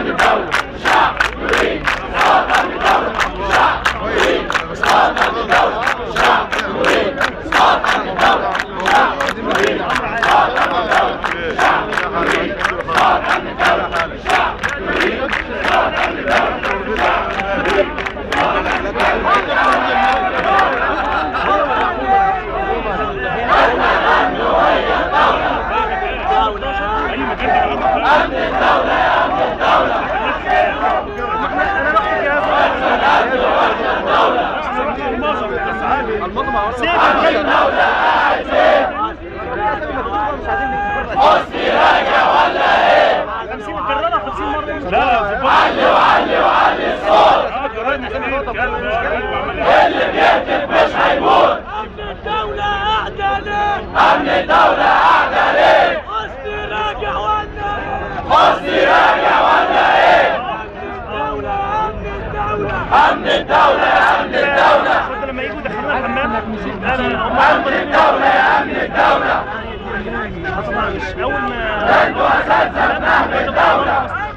حسني راجع ولا ايه؟ 50 كررها 50 مرة. لا علي الصوت. اللي بيكتب مش هيموت. أمن الدولة قاعدة ليه؟ أمن الدولة قاعدة ليه؟ حسني راجع ولا ايه؟ حسني راجع ولا ايه؟ أمن الدولة أمن الدولة. لما يجوا يدخلونا الحمام. أمن الدولة يا أمن الدولة. أول ما انتوا أساتذة في نهب الدولة.